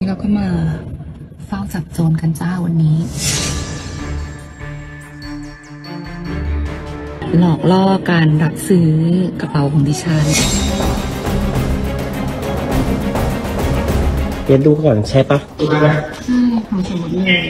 เราก็มาเฝ้าจับโจรกันจ้าวันนี้หลอกล่อการรับซื้อกระเป๋าของดิฉันเรียนดูก่อนใช่ปะใช่ของสมมติเลย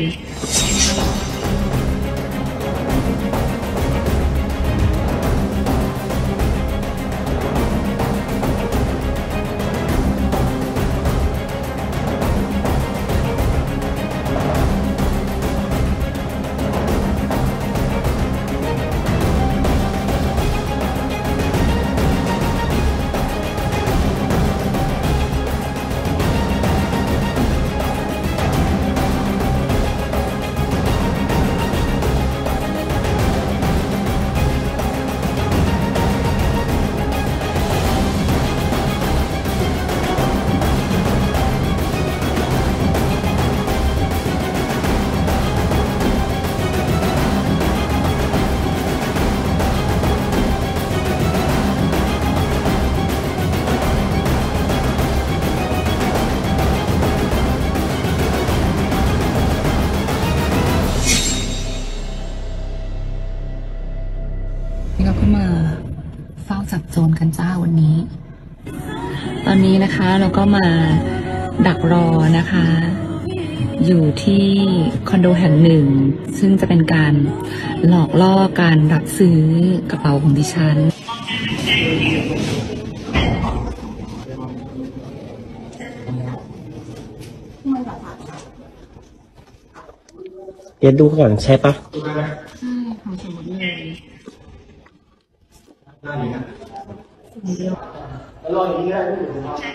เราก็มาเฝ้าจับโจรกันจ้าวันนี้ตอนนี้นะคะเราก็มาดักรอนะคะอยู่ที่คอนโดแห่งหนึ่งซึ่งจะเป็นการหลอกล่อการรับซื้อกระเป๋าของดิฉันเรียนดูก่อนใช่ปะใช่ของสมมติเลยได้เลยนะ